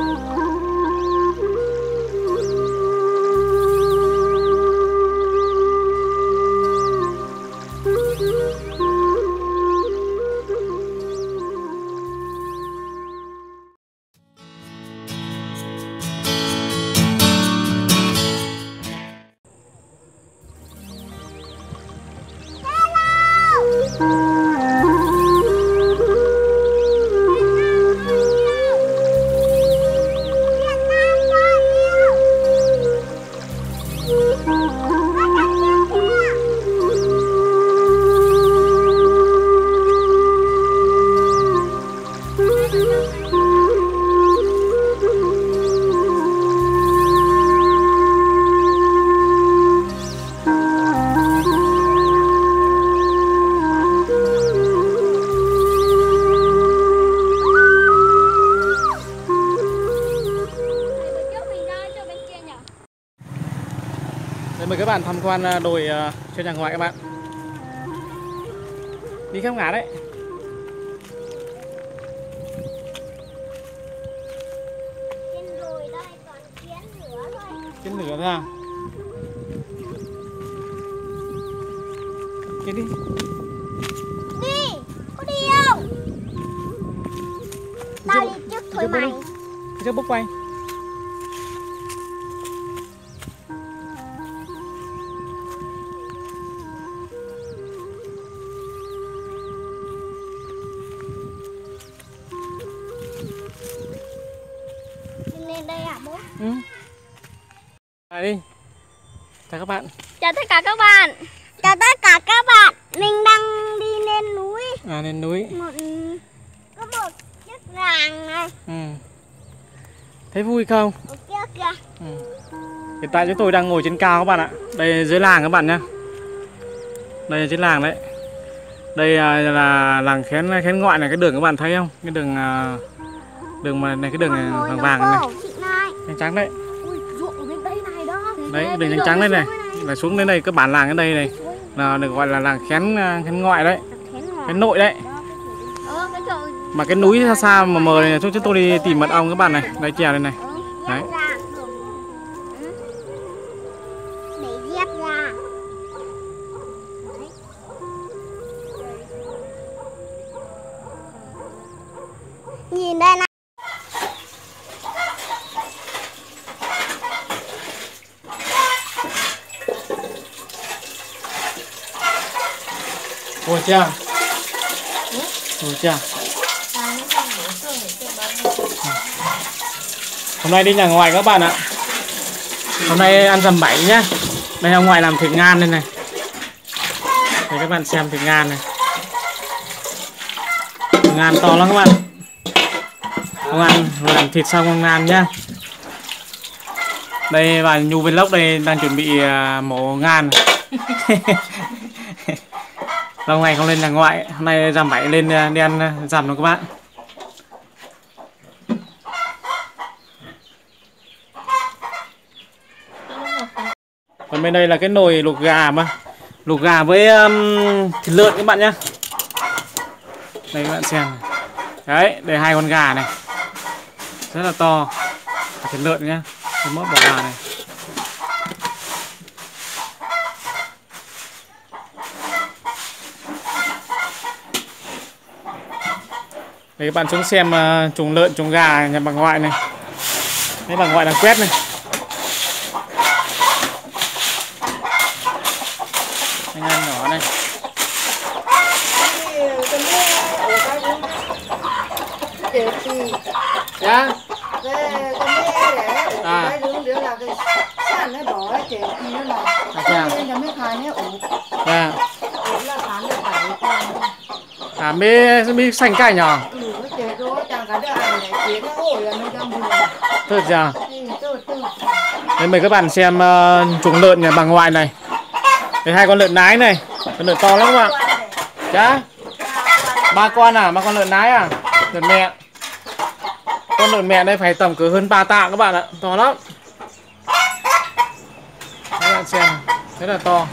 Mời các bạn tham quan đồi trên nhà ngoại các bạn. Đi khắp ngả đấy. Trên đồi đây toàn kiến lửa thôi. Kiến lửa ra. Đi đi. Đi, có đi không? Tao đi trước thôi mày. Đi trước bốc quay. Lên đây hả bố? Ừ. Đi. Chào các bạn. Chào tất cả các bạn. Chào tất cả các bạn. Mình đang đi lên núi. Lên núi. Có một chiếc ràng này. Thấy vui không? Ở kia kìa. Hiện tại chúng tôi đang ngồi trên cao các bạn ạ. Đây dưới làng các bạn nhé. Đây là trên làng đấy. Đây là làng Khén Ngoại này, cái đường các bạn thấy không? Cái đường mà này, cái đường vàng vàng này. Trắng trắng đấy. Ui, ruộng ở bên đây này đó. Đấy, đường trắng trắng đấy này. Là xuống đến đây cái bản làng ở đây này. Là được gọi là làng Khén Ngoại đấy. Khén Nội đấy. Mà cái núi xa xa mà mờ này chúng tôi đi tìm mật ong các bạn này. Đây trèo đây này. Đấy. Để dép ra. Nhìn đây này. Ôi cha. Ôi cha. Hôm nay đi nhà ngoại các bạn ạ. Hôm nay ăn rằm 7 nhá. Đây ông ngoại làm thịt ngan đây này. Để các bạn xem thịt ngan này. Thịt ngan to lắm các bạn. Ông ăn làm thịt xong ông ngan nhá. Đây và Nhu Vlog đây đang chuẩn bị mổ ngan. Lâu ngày không lên nhà ngoại, hôm nay rằm 7 lên đi ăn rằm rồi các bạn. Còn bên đây là cái nồi luộc gà mà. Luộc gà với thịt lợn các bạn nhé. Đây các bạn xem. Đấy, đây 2 con gà này. Rất là to. Thịt lợn nhá. Cái mỡ bò gà này. Đây các bạn xuống xem chuồng lợn, chuồng gà nhà bà ngoại này. Đấy, bà ngoại đang quét này. Anh ăn nhỏ này. Dạ. Mi xanh cải nhỏ. Thật ra. Đây mời các bạn xem chuồng lợn nhà bà ngoại này. Đây 2 con lợn nái này, con lợn to lắm các bạn. Chá. 3 con à, 3 con lợn nái à? Lợn mẹ. Con lợn mẹ đây phải tầm cỡ hơn 3 tạ các bạn ạ, to lắm. Các bạn xem, rất là to.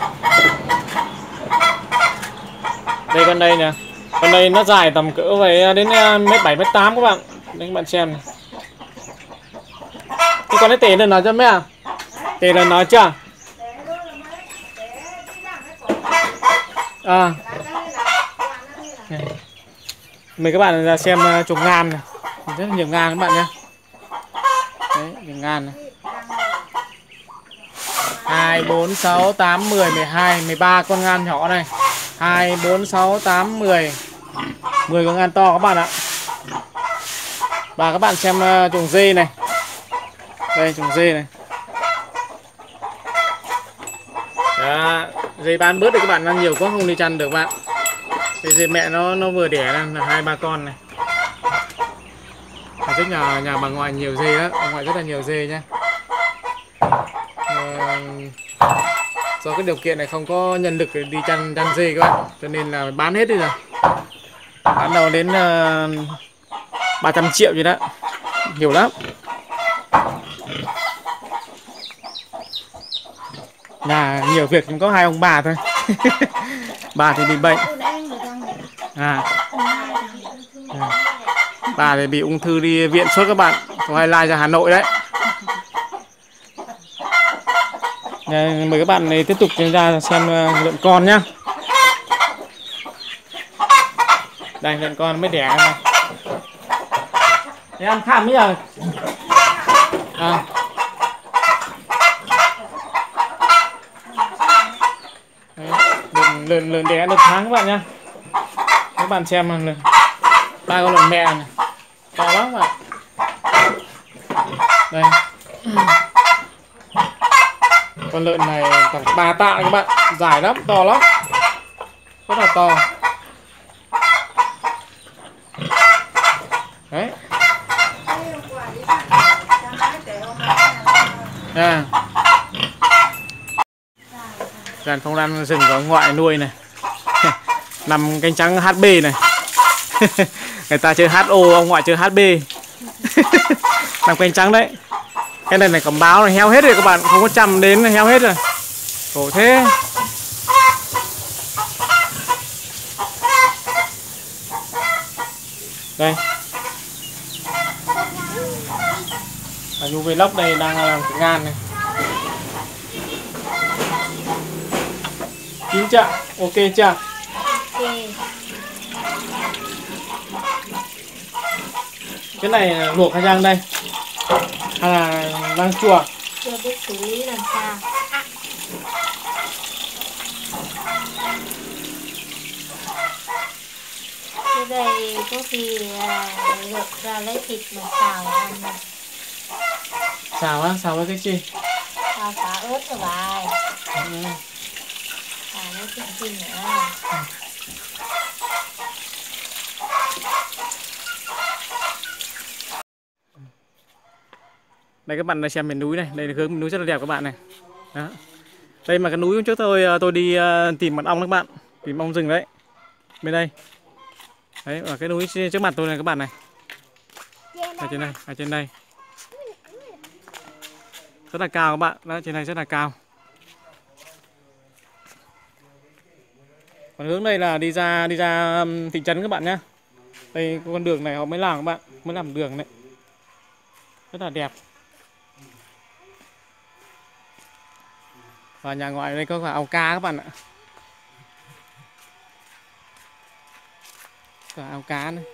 Đây con đây nè. Con đây nó dài tầm cỡ phải đến mét 7 mét 8 các bạn. Đây các bạn xem này. Cái con ấy tể lần nói cho mẹ à? Tể lần nói chưa? À. Mời các bạn ra xem trồng ngan này. Rất là nhiều ngan các bạn nhé. Đấy, nhiều ngan này. 2, 4, 6, 8, 10, 12, 13 con ngan nhỏ này. 2, 4, 6, 8, 10. 10 con ngan to các bạn ạ. Và các bạn xem trồng dê này. Đây trồng dê này. Đó, dê bán bớt thì các bạn ăn nhiều quá không đi chăn được bạn. Cái dê mẹ nó vừa đẻ là 2, 3 con này. Thích nhà bà ngoại nhiều dê đó, bà ngoại rất là nhiều dê nhá. Do cái điều kiện này không có nhân lực để đi chăn dê các bạn, cho nên là bán hết đi rồi. Bán đầu đến 300 triệu gì đó, nhiều lắm. Nhà nhiều việc cũng có 2 ông bà thôi. Bà thì bị bệnh. Bà thì bị ung thư đi viện suốt các bạn, có hay lai ra Hà Nội đấy. Mời các bạn này tiếp tục ra xem lợn con nhá. Đây lợn con mới đẻ này. Để ăn khám bây giờ. À. Đấy, lợn đẻ được tháng các bạn nhá. Các bạn xem lợn. 3 con lợn mẹ này. To lắm các bạn. Đây. Con lợn này khoảng 3 tạ các bạn, dài lắm, to lắm, rất là to. Đấy. À. Đàn phong lan rừng có ngoại nuôi này. Nằm cánh trắng HB này. Người ta chơi HO, ông ngoại chơi HB. Nằm cánh trắng đấy. Cái này cầm báo này heo hết rồi các bạn, không có chăm đến heo hết rồi. Khổ thế. Đây. Nhu Vlog đây đang làm ngan này. Chín chưa? Ok chưa? Ok. Cái này luộc hay rang đây? Hay là rang chua? Chưa biết xử lý làm sao. Cái đây có khi luộc ra lấy thịt mà xào ăn này. Xào á? Xào với cái gì? Xào xả ớt rồi bài. Xào với cái gì nữa. Đây các bạn đã xem miền núi này, đây là hướng miền núi rất là đẹp các bạn này. Đó. Đây mà cái núi hôm trước tôi đi tìm mật ong các bạn, tìm ong rừng đấy. Bên đây. Đấy, ở cái núi trước mặt tôi này các bạn này. Ở trên đây, ở trên đây. Rất là cao các bạn, đó trên này rất là cao. Còn hướng đây là đi ra thị trấn các bạn nhá. Đây con đường này họ mới làm các bạn, mới làm đường đấy. Rất là đẹp. Và nhà ngoại đây có cả ao cá các bạn ạ. Cả ao cá này.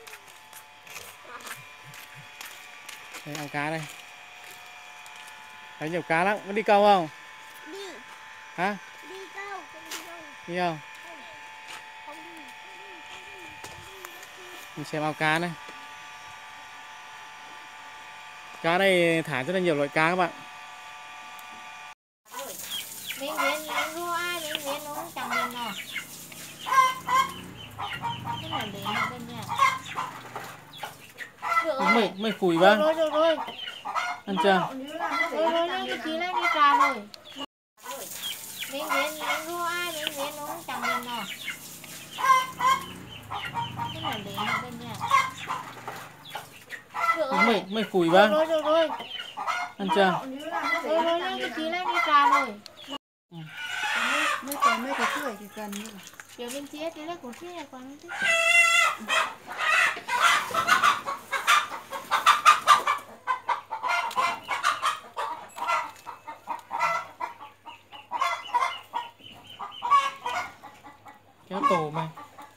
Đây ao cá đây. Thấy nhiều cá lắm, có đi câu không? Đi. Hả? Đi câu, đi không? Mình xem ao cá này. Cá đây thả rất là nhiều loại cá các bạn. Miếng miếng rua ai miếng miếng nó cũng chẳng lên nào. Cái này để nó bên nhà. Được rồi. Mày phủi ba. Được rồi. Ăn chưa? Rồi cái chí lấy đi trà rồi. Miếng rua ai miếng miếng nó cũng chẳng lên nào. Cái này để nó bên nhà. Được rồi. Mày phủi ba. Được rồi. Ăn chưa? Rồi cái chí lấy đi trà rồi. Mấy cái chuỗi thì cần như là Chiều bên chia thì lấy của chia là còn chứ. tổ mày.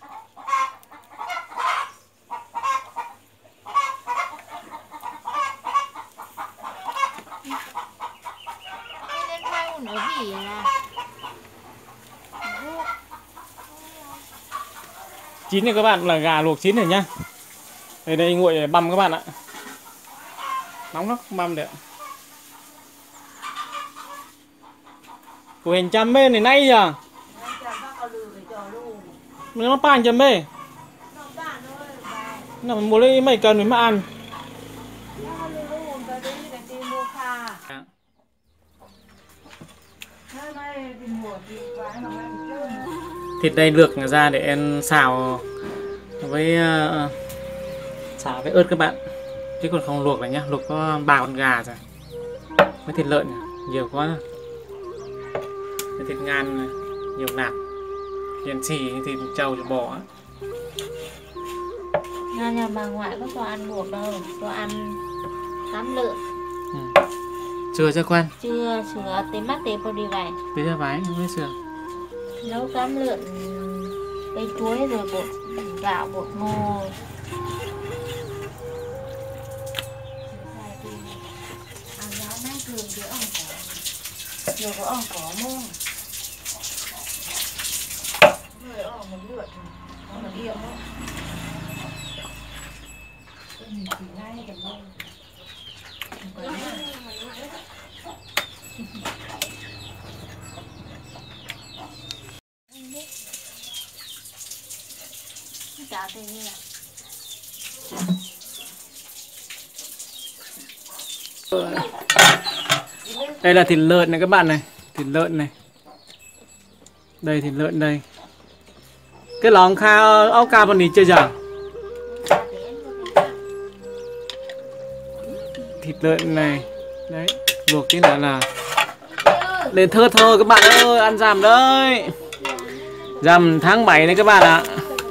Lên khoai một nửa bỉ là Chín này các bạn là gà luộc chín rồi nhá. Đây nguội để băm các bạn ạ. Nóng lắm, không băm được. Của hình chăm bên này nay giờ. Nó pan chăm bê. Nó mua lấy mấy cần mới mà ăn. Thịt đây luộc ra để em xào với ớt các bạn, chứ còn không luộc này nhá. Luộc có 3 con gà rồi với thịt lợn nhiều quá rồi. Thịt ngan này, nhiều nạc, hiện xì thịt trâu thịt bò. nhà bà ngoại có cho ăn luộc đâu, cho ăn tắm lợn. Chưa chưa quen. Chưa sửa tới mắt tế đi vậy. Bây giờ vái không biết sửa. Nấu cám lợn cây chuối rồi bột gạo bột ngô. Ăn rau nái thường thì ông có. Nhiều có ông có mông. Người ông một lượt, ông một điệu không? Mình chỉ ngay được mông. Chả thế như là đây là thịt lợn này các bạn này, thịt lợn này. Đây thịt lợn đây. Cái lóng kha áo ca bọn đi chơi giờ. Thịt lợn này. Đấy, luộc tí nữa là lên thơ thơ các bạn ơi, ăn rằm đấy. Rằm tháng 7 này các bạn ạ.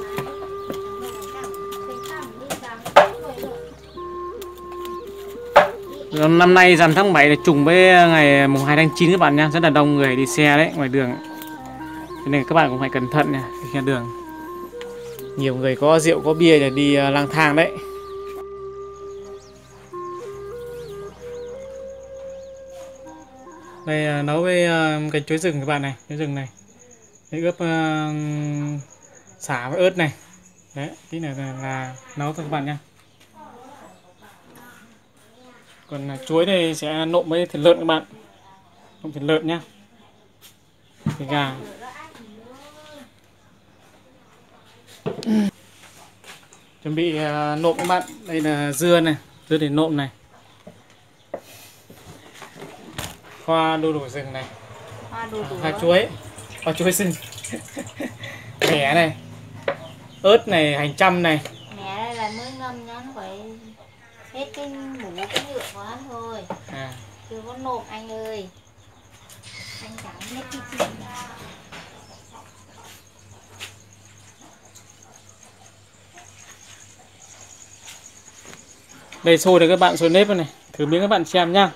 Năm nay rằm tháng 7 là trùng với ngày mùng 2 tháng 9 các bạn nha. Rất là đông người đi xe đấy ngoài đường. Cho nên các bạn cũng phải cẩn thận nha, khi ra đường. Nhiều người có rượu có bia để đi lang thang đấy. Đây nấu với cái chuối rừng các bạn này, chuối rừng này. Để ướp xả với ớt này. Đấy, tí này là nấu thôi các bạn nha. Còn chuối này sẽ nộm với thịt lợn các bạn. Nộm thịt lợn nhá. Thịt gà. Chuẩn bị nộm các bạn. Đây là dưa này, dưa để nộm này. Hoa đu đủ rừng này. Hoa chuối. Hoa chuối rừng. Mẻ này. Ớt này, hành trăm này. mẹ đây là mới ngâm nhá, nó phải hết cái mủ cái nhựa của hắn thôi. Chưa có nộp anh ơi. Anh chẳng biết cái chuyện nào. Đây sôi rồi các bạn, sôi nếp này. Thử miếng các bạn xem nhá.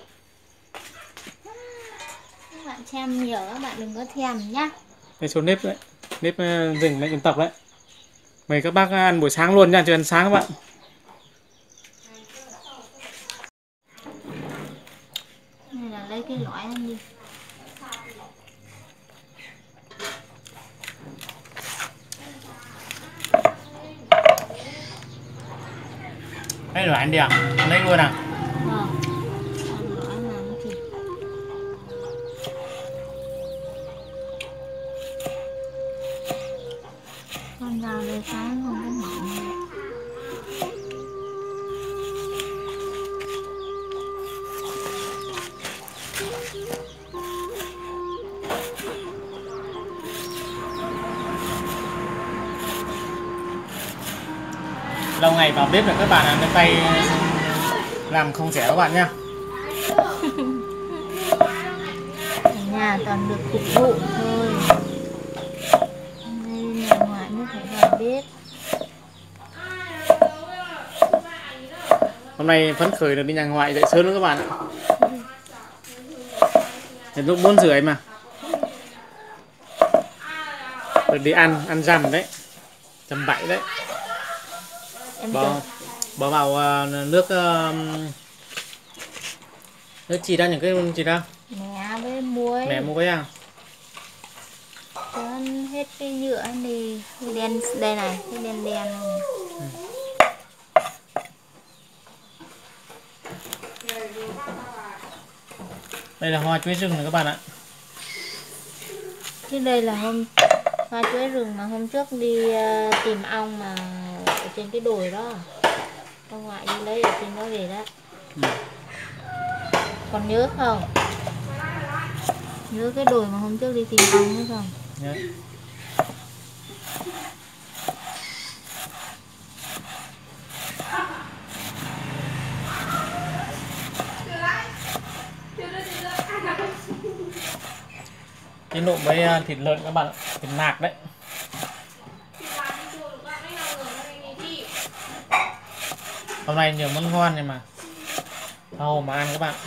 Các bạn xem nhiều, các bạn đừng có thèm nhá. Đây sôi nếp đấy. Nếp rừng đấy, dân tộc đấy. Mời các bác ăn buổi sáng luôn nha, chưa ăn sáng các bạn. Này là lấy cái lõi ăn đi. Lấy loại anh đi à? Lấy luôn à? Con rau đây sáng không có mỏng. Lâu ngày vào bếp là các bạn ăn tay làm không rẻ các bạn nhá. Ở nhà toàn được phục vụ thôi. Đây nhà ngoại mới phải vào bếp. Hôm nay phấn khởi được đi nhà ngoại dậy sớm lắm các bạn ạ. Đến lúc 4 rưỡi mà. Rồi đi ăn rằm đấy, rằm bậy đấy. Em Bỏ vào nước nước chỉ ra những cái chỉ ra. mẹ với muối. Mẹ mua với à? Cho hết cái nhựa đi, cái đen đây này, cái đen đen này. Đây là hoa chuối rừng này các bạn ạ. Chứ đây là hoa chuối rừng mà hôm trước đi tìm ong mà ở trên cái đồi đó. Ông ngoại đi lấy ở trên đó về đó. Còn nhớ không? Nhớ cái đồi mà hôm trước đi tìm ong nữa không? Nhớ. Cái nộm với thịt lợn các bạn ạ, thịt nạc đấy. Hôm nay nhiều món ngon này mà. Hầu mà ăn các bạn.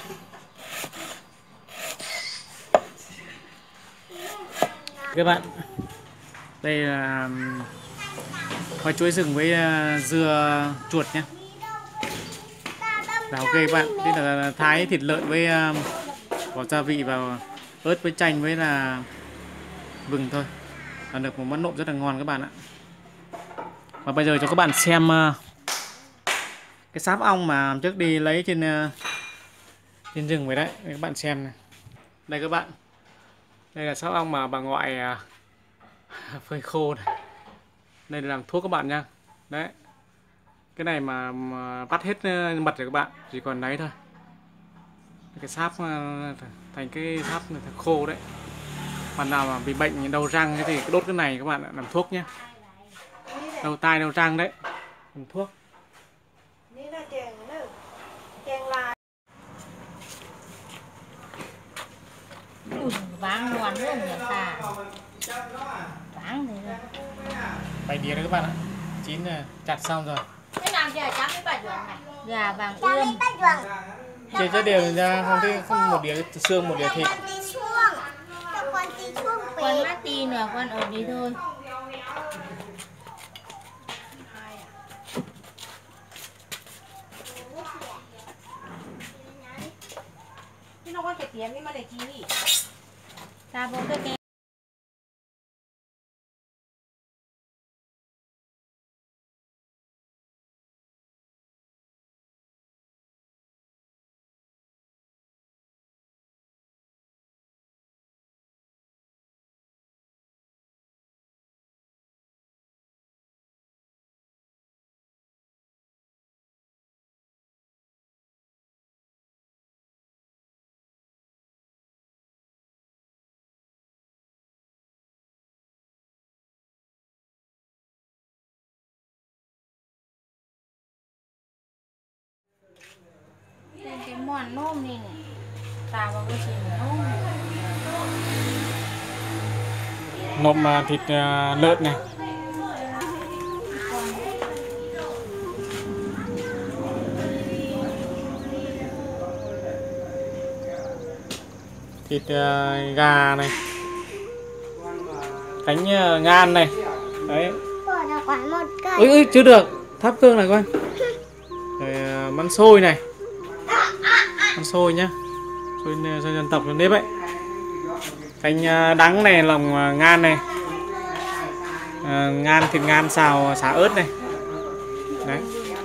Các bạn, đây là hoa chuối rừng với dưa chuột nhé. Là ok các bạn, đây là thái thịt lợn với bỏ gia vị vào, ớt với chanh với là vừng thôi. Là được một món nộm rất là ngon các bạn ạ. Và bây giờ cho các bạn xem cái sáp ong mà trước đi lấy trên rừng vậy đấy, các bạn xem này. Đây các bạn, đây là sáp ong mà bà ngoại phơi khô này. Đây là làm thuốc các bạn nha. Đấy, cái này mà bắt hết mật rồi các bạn, chỉ còn đấy thôi. Cái sáp thành cái sáp này thật khô đấy. Bạn nào mà bị bệnh đau răng thì đốt cái này các bạn ạ, làm thuốc nhé. Đau tai đau răng đấy, làm thuốc. Váng ngon luôn nhỉ ta. Váng này rồi. Bày đĩa đấy các bạn ạ. Chín chặt xong rồi. Cái nào giờ chấm với bà Duẩn này? Gà vàng ươm. Chia cho đều ra, không thì không một đĩa xương một đĩa thịt. Con mát ti nữa, con ở đi thôi. Nó có thể kiếm nhưng mà để chi nhỉ? Ta vô cái kem. Cái món nôm này này. Ta vào cái gì nôm. Nộm thịt lợn này. Thịt gà này. Cánh ngan này. Đấy. Ui chưa được. Thắp hương này con. Rồi mắm xôi này. Mắm xôi nhá. Xôi dân tộc dân nếp ấy. Cánh đắng này, lòng ngan này. Ngan thịt ngan xào xả ớt này. Đấy.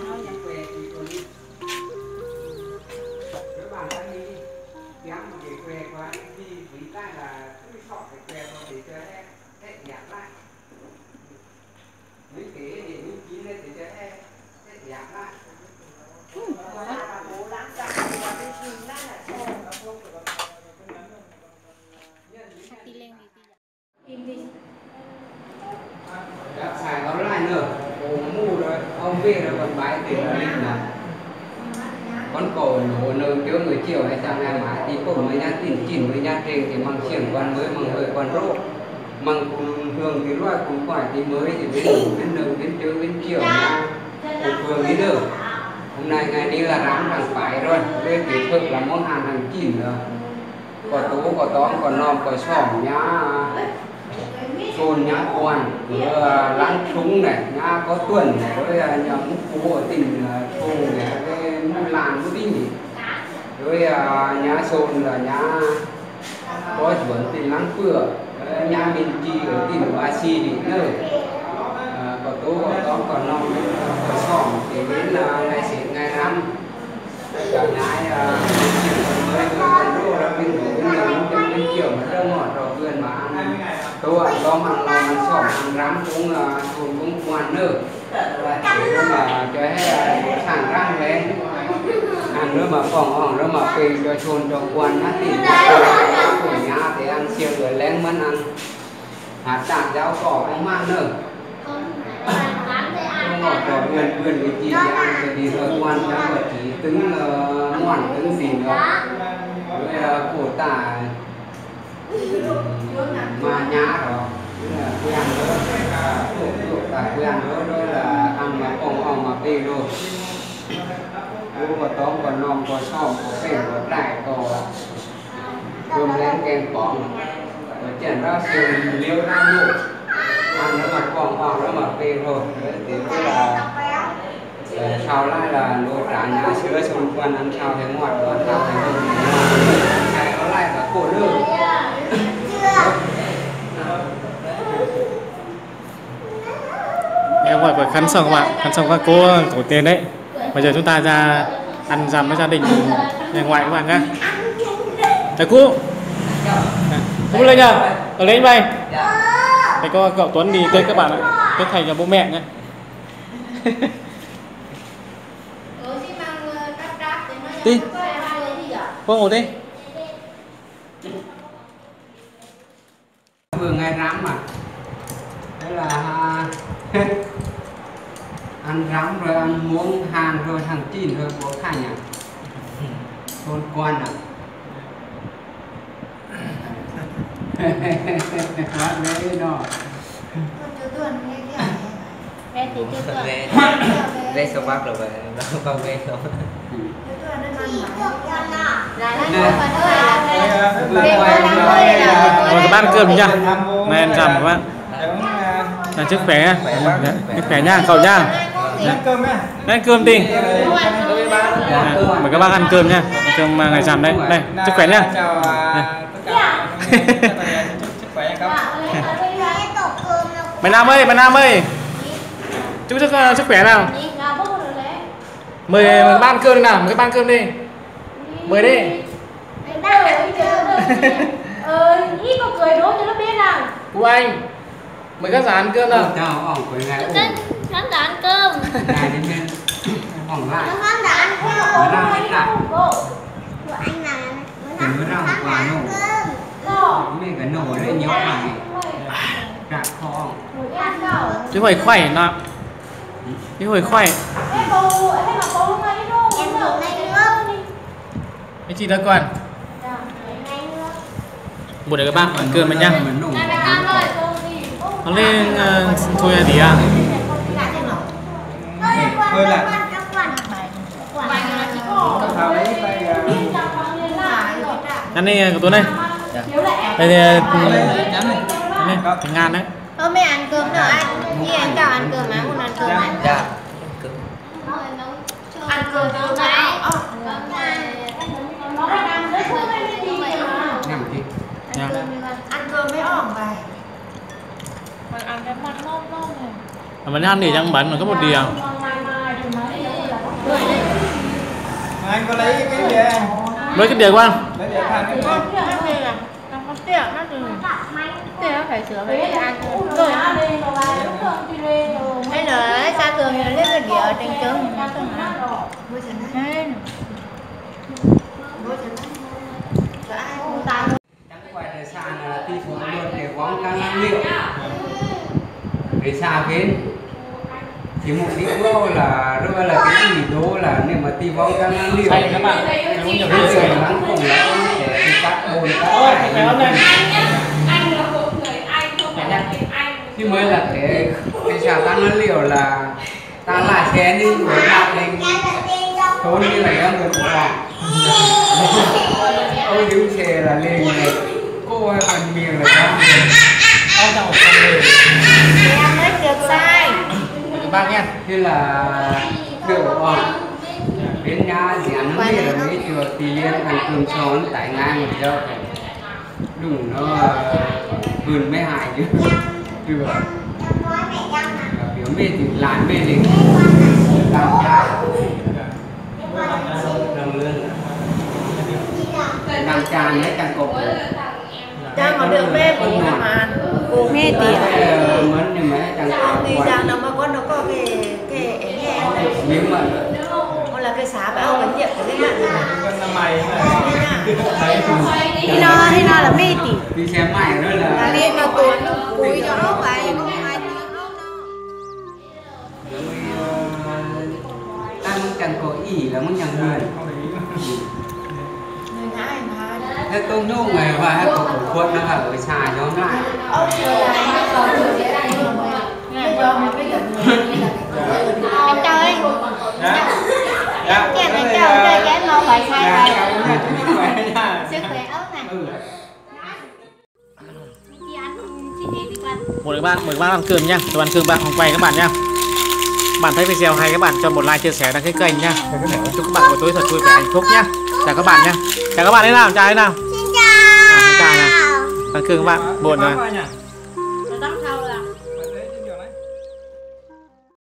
Xài nó lại nữa, mua rồi, ông về rồi còn bãi tiền lên mà con cổ nổ nở kêu người chiều hay chẳng ngày mà đi cùng với nhà tiền chỉnh với nhà trên thì mang xiềng quan mới mang hơi quan rô mang cùng thường thì loại cũng phải thì mới thì bên nở bên chơi bên chiều nha cùng thường đi được hôm nay ngày đi là rắn hàng phải rồi bên thì thực là món hàng hàng chỉnh rồi có tố có tóm có nom có sỏm nhá thôn nhá quan ở lăng súng này nhá có tuần này rồi nhà múc cú ở tỉnh thôn này cái múc làn múc đi rồi nhá sôn là nhá có chuẩn tỉnh lăng phượng nhà mình chi ở tỉnh Ba Si thì nữa có tố có tóm còn non có sỏm thì đến là ngày sẽ ngày năm cả ngày mới còn đô là bên đổ bên kiểu mà rất ngọt rồi vườn mà ăn tố ăn tóm ăn lòng ăn sỏm ăn rắm cũng thôn cũng quan nữa để mà cho hết sản răng lên ăn nữa mà phòng hỏng nữa mà phê cho chôn cho quan á thì của nhà thì ăn siêu rồi lén mấn ăn hạt tạc rau cỏ không ăn nữa không ngọt rồi vườn cái gì thì ăn rồi thì thôi quan cháu mà chỉ trứng ngoằn trứng gì nữa rồi cổ tả mà nhá đó quen nữa cổ tả quen nữa đó là ăn mà phòng mà phê rồi có tóm còn non có sòm có phèn có đại có cơm lên kem cỏng rồi chèn ra sườn liêu nam lộ ăn nó mà còn hoặc nó mà phê rồi thì tức là sau lại là lô trả nhà sữa xung quanh ăn sao thấy ngọt ăn sao thấy ngon nó lại cả cổ lương em gọi phải khăn sòng các bạn, khăn sòng các cô tổ tiên đấy. Bây giờ chúng ta ra ăn rằm với gia đình nhà ngoại các bạn nhá. Thầy Cú lên nhá, ở lên bay. Thầy có cậu Tuấn đi tới các bạn ạ, tới thầy nhà bố mẹ nhé. Đi, cô ngồi đi. vừa ngày rắm mà, thế là ăn rắm rồi ăn muỗng hàn rồi thằng chín rồi bố thành à, thôn quan à. Quá đấy nó. Về thì chưa tuần. Về xong bác rồi nó không về không. Rồi các bạn cơm nhá. Này ăn rằm các bạn. Là sức khỏe nhá. Sức khỏe nhá, cậu nhá. Ăn cơm đi. Mời các bác ăn cơm nhá. Cơm ngày rằm đấy. Đây, sức khỏe nhá. Mày Nam ơi. Chúc sức khỏe nào. Mời các bạn ăn cơm đi nào, mời các bạn ăn cơm đi. Mời đi. Ít có cười đố cho nó biết nào. Cô anh, mời các giả ăn cơm nào. Chào ông của ngày Khán giả ăn cơm. ngày đến bên phòng lại. Khán giả ăn cơm. Mới ra hết lại. Của anh là Thì mới ra một quả nổ. Mình cái nổ đấy nhóc này. Rạc kho. Chứ hồi khỏe nào. Chứ hồi khỏe. em dùng ngay nước. Cái gì đó con? Một để các bạn ăn cơm với nhá. Nó lên thôi tí à? Hơi là Ăn đi của tôi đây. Đây thì thì ngàn đấy. Mẹ ăn cơm nữa anh. Như anh chào ăn cơm mà muốn ăn cơm này. Dạ. Ăn cơm đâu này. Ăn cơm mới ỏng bài. Ăn cái mặt ngon này. Mình ăn thì chẳng bẩn mà có một điều. Anh có lấy cái gì anh? Lấy cái điều của anh. Lấy để ăn cái gì? Phải sửa phải ăn rồi hay là xa tường là lấy cái đĩa ở trên trứng chẳng quay để xa là tí số luôn để bóng căn năng liệu để xa bên thì mục đích đó là rồi là cái gì đó là nếu mà tí bóng căn năng liệu Các bạn, cái người lắng cùng là để đi cắt bồn cắt chứ mới là cái xào tăng nó liệu là ta lại xe đi rồi lại lên thốn như là em người của họ ôi đứng xe là lên này cô ơi phần miệng là con có trong một con người em mới được sai các bác nha. Thế là kiểu đến nhà thì ăn nó biết là mấy chùa thì ăn cơm xón tại ngang một giờ đủ nó vườn mấy hại chứ chưa biểu mê thì lại mê thì làm tràn đấy càng cục Cha mà được mê cũng mà mê tiền mến nhưng mà càng thì ra nó mà con nó có cái nghe này miếng mà hoặc là cái xá bao cái nhiệt cái hạn con là mày thì nó là mê tiền đi xem mày đó là đi nó tuột cúi cho nó vậy không ai ăn càng có ý là muốn nhận người thế tôi nhung ngày và có quân nó ở xài nó lại anh chơi dạ cái này chơi cái nó phải sai rồi sức khỏe ớt này chị ăn chị để đi con Một các bạn ăn cơm nha. Tôi ăn cơm bạn không quay các bạn nha. Bạn thấy video hay các bạn cho một like, chia sẻ, đăng ký kênh nha. Chúc các bạn buổi tối thật vui vẻ hạnh phúc nhá. Chào các bạn nha. Chào các bạn thế nào, chào thế nào. xin chào Chào nào. Ăn cơm các bạn. Buồn rồi.